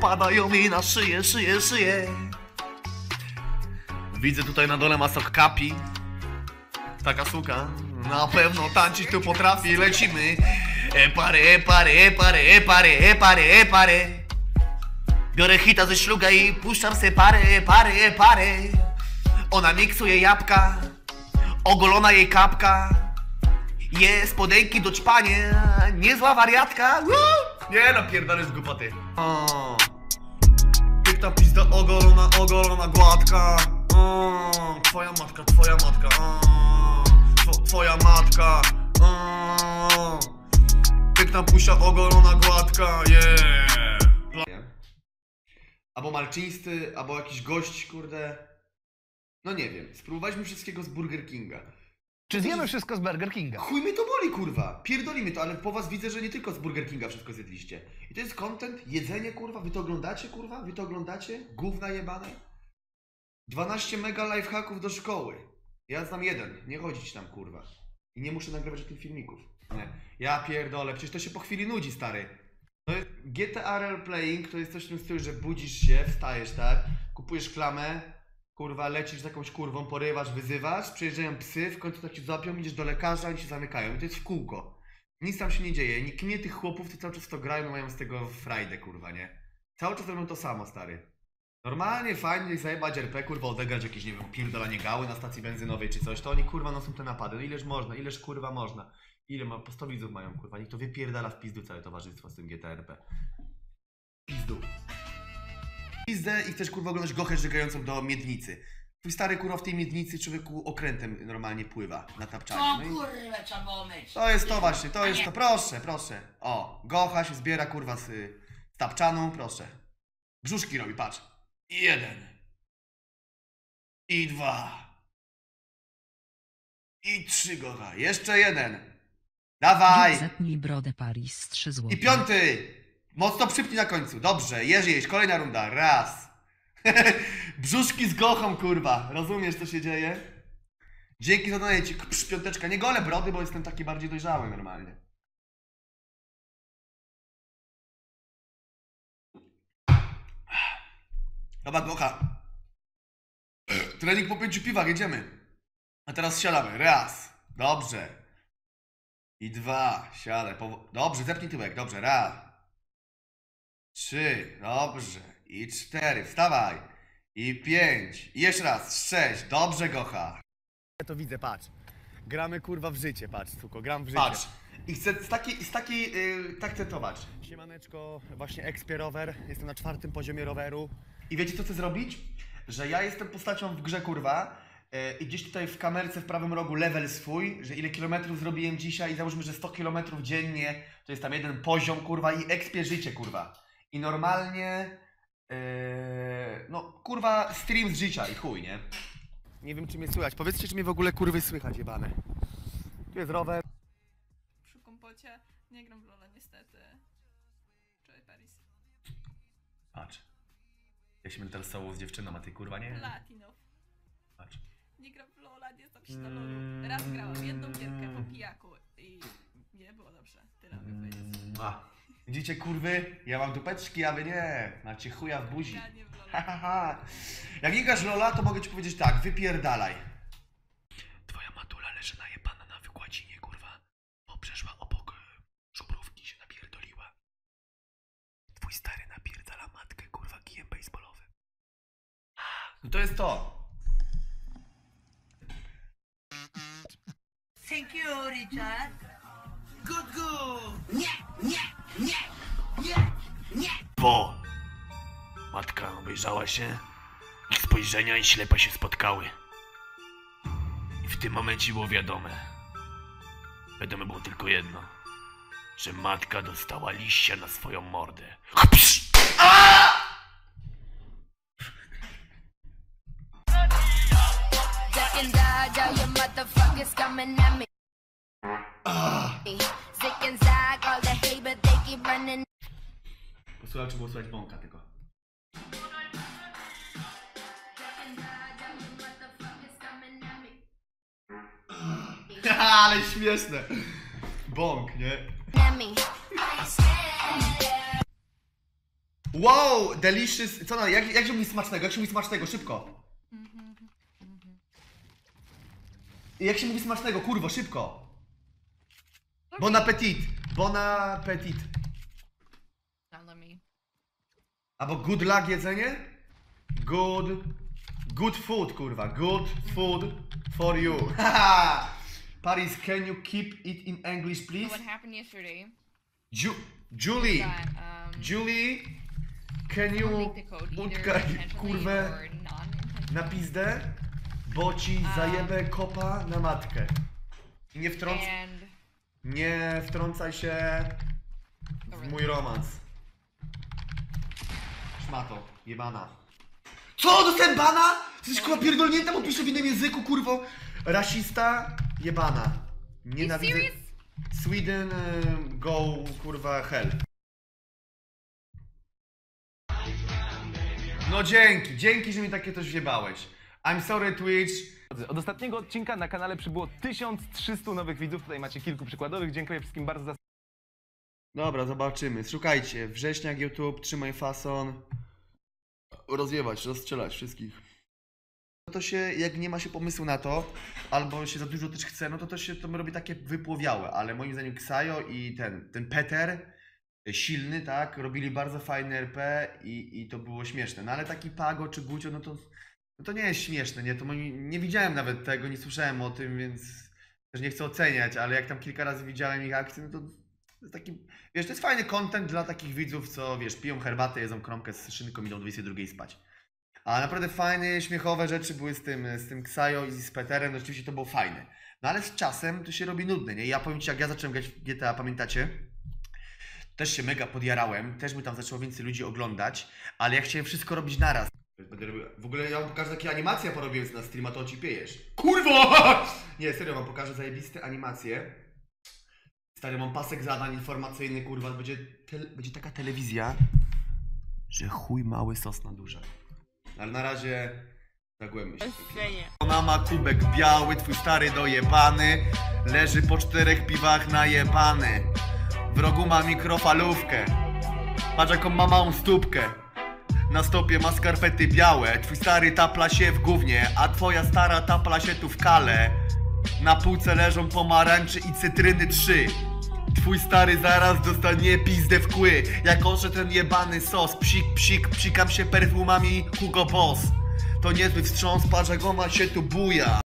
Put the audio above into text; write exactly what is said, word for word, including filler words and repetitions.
spadają mi na szyję, szyję, szyję. Widzę tutaj na dole masok kapi. Taka suka na pewno tańczyć tu potrafi. Lecimy. E pare, pare, pare, pare, pare, pare. Biorę hita ze szluga i puszczam se pare, pare, pare. Ona miksuje jabłka, ogolona jej kapka. Jest podejki do czpania, niezła wariatka. Woo! Nie no, pierdolę z głupoty. O, piękna pizda, ogolona, ogolona, gładka. O, twoja matka, twoja matka. O, tw twoja matka. O, piękna pusia, ogolona, gładka. Yeah. Albo malczyńscy, albo jakiś gość, kurde. No nie wiem, spróbowaliśmy wszystkiego z Burger Kinga. Czy zjemy wszystko z Burger Kinga? Chuj mnie to boli, kurwa. Pierdolimy to, ale po was widzę, że nie tylko z Burger Kinga wszystko zjedliście. I to jest content, jedzenie, kurwa. Wy to oglądacie, kurwa? Wy to oglądacie? Gówna jebane? dwanaście mega lifehacków do szkoły. Ja znam jeden, nie chodzić tam, kurwa. I nie muszę nagrywać tych filmików. Nie. Ja pierdolę, przecież to się po chwili nudzi, stary. No, G T A Role Playing to jest coś w tym stylu, że budzisz się, wstajesz, tak? Kupujesz klamę, kurwa, lecisz z jakąś kurwą, porywasz, wyzywasz, przyjeżdżają psy, w końcu tak ci złapią, idziesz do lekarza, oni się zamykają. I to jest w kółko. Nic tam się nie dzieje. Nikt nie tych chłopów, to cały czas to grają, mają z tego frajdę, kurwa, nie? Cały czas robią to samo, stary. Normalnie, fajnie zajebać R P, kurwa, odegrać jakieś, nie wiem, pierdolanie gały na stacji benzynowej czy coś, to oni, kurwa, no są te napady. No ileż można, ileż, kurwa, można. Ile ma, po sto widzów mają, kurwa, niech to wypierdala w pizdu całe towarzystwo z tym G T A R P. Pizdu. Pizdę i chcesz, kurwa, oglądać gochę żegającą do miednicy. Twój stary, kurwa, w tej miednicy człowieku okrętem normalnie pływa na tapczanie. O No i... kurwa, trzeba było myć. To jest to właśnie, to jest to, proszę, proszę. O, gocha się zbiera, kurwa, z, z tapczaną, proszę. Brzuszki robi, patrz. I jeden. I dwa. I trzy, gocha. Jeszcze jeden. Dawaj! Zetnij brodę Paris, trzy złote. I piąty! Mocno przypnij na końcu. Dobrze, jeż, jeść. Kolejna runda. Raz. Brzuszki z gochą, kurwa. Rozumiesz, co się dzieje? Dzięki za donajcie. Psz, piąteczka. Nie golę brody, bo jestem taki bardziej dojrzały normalnie. Dobra, gocha. Trening po pięciu piwach, jedziemy. A teraz siadamy. Raz. Dobrze. I dwa. Siadaj. Powo dobrze, zepnij tyłek. Dobrze. Raz. Trzy. Dobrze. I cztery. Wstawaj. I pięć. I jeszcze raz. Sześć. Dobrze, gocha. Ja to widzę, patrz. Gramy, kurwa, w życie, patrz, suko. Gram w życie. Patrz. I chcę z takiej, z takiej, yy, tak chcę tować. Siemaneczko, właśnie Expie Rower. Jestem na czwartym poziomie roweru. I wiecie, co chcę zrobić? Że ja jestem postacią w grze, kurwa. I gdzieś tutaj w kamerce w prawym rogu level swój, że ile kilometrów zrobiłem dzisiaj i załóżmy, że sto kilometrów dziennie, to jest tam jeden poziom, kurwa, i ekspię życie, kurwa. I normalnie, yy, no, kurwa, stream z życia i chuj, nie? Nie wiem, czy mnie słychać. Powiedzcie, czy mnie w ogóle, kurwy, słychać, jebane. Tu jest rower. Przy kompocie nie gram w Lola, niestety. Cześć, Paris. Patrz. Ja się będę teraz całował z dziewczyną, a ty, kurwa, nie? Latino. Patrz. Nie gram w Lola, nie znam się na Lolu. Raz grałam jedną gierkę po pijaku i nie było dobrze. Tyle mogę powiedzieć. A, widzicie, kurwy? Ja mam dupeczki, a wy nie. Macie chuja w buzi. Ja nie w Ha, Lola. ha, ha. Jak nie grasz Lola, to mogę ci powiedzieć tak, wypierdalaj. Twoja matula leży najebana na wykładzinie, kurwa. Bo przeszła obok żubrówki, się napierdoliła. Twój stary napierdala matkę, kurwa, kijem baseballowym. No to jest to. Thank you, Richard. Good, good. Nie, nie, nie, nie, nie. Bo matka obejrzała się, ich spojrzenia i ślepa się spotkały. I w tym momencie było wiadome. Wiadome było tylko jedno. Że matka dostała liścia na swoją mordę. Psz! Posłuchaj, czy było słuchać bąka tylko. Ale śmieszne. Bąk, nie? Wow, delicious. Co na, jak, jak się mówi smacznego? Jak się mówi smacznego? Szybko. Jak się mówi smacznego? Kurwo, szybko. Bon appetit. Bon appetit. Now let me. Albo good luck jedzenie? Good... Good food, kurwa. Good food for you. Haha. Paris, can you keep it in English, So please? what happened yesterday? Ju Julie. That um, Julie, can I'll you make the code either utkać intentionally kurwę or non-intentionally. na pizdę, bo ci zajebę kopa na matkę. I nie wtrąc... And Nie wtrącaj się w mój romans. Szmato, jebana. Co? Dostałem bana? Jesteś kurwa pierdolnięta, bo piszę w innym języku, kurwo. Rasista, jebana. Nienawidzę... serious? Sweden, y, go, kurwa, hell. No dzięki, dzięki, że mi takie coś wjebałeś. I'm sorry, Twitch. Od ostatniego odcinka na kanale przybyło tysiąc trzysta nowych widzów. Tutaj macie kilku przykładowych. Dziękuję wszystkim bardzo za Dobra, zobaczymy. Szukajcie. Wrześniak, YouTube, trzymaj fason. Rozjebać, rozstrzelać wszystkich. No to się, jak nie ma się pomysłu na to, albo się za dużo też chce, no to to się to robi takie wypłowiałe. Ale moim zdaniem Ksajo i ten, ten Peter, silny, tak, robili bardzo fajne R P i, i to było śmieszne. No ale taki Pago czy Gucio, no to, no to nie jest śmieszne, nie? To moi, nie widziałem nawet tego, nie słyszałem o tym, więc też nie chcę oceniać, ale jak tam kilka razy widziałem ich akcje, no to to jest taki, wiesz, to jest fajny content dla takich widzów, co, wiesz, piją herbatę, jedzą kromkę z szynką i idą o dwudziestej drugiej spać. A naprawdę fajne, śmiechowe rzeczy były z tym, z tym Ksajo i z Peterem, no rzeczywiście to było fajne. No ale z czasem to się robi nudne, nie? Ja powiem ci, jak ja zacząłem grać w G T A, pamiętacie? Też się mega podjarałem, też mi tam zaczęło więcej ludzi oglądać, ale ja chciałem wszystko robić naraz. Będę robił... W ogóle ja wam pokażę takie animacje, porobiłem na streama, to ci piejesz. Kurwo! Nie, serio wam pokażę zajebiste animacje. Stary, mam pasek zadań informacyjny, kurwa, będzie, tele... będzie taka telewizja, że chuj mały, sosna duża. Ale na razie zagłębmy się. Ona ma kubek biały, twój stary dojebany, leży po czterech piwach najebany. W rogu ma mikrofalówkę, patrz jaką ma małą stópkę. Na stopie ma skarpety białe, twój stary tapla się w gównie, a twoja stara tapla się tu w kale. Na półce leżą pomarańcze i cytryny trzy. Twój stary zaraz dostanie pizdę w kły. Jak otrze ten jebany sos, psik psik, psikam się perfumami Hugo Boss. To niezły wstrząs, patrz jak ona się tu buja.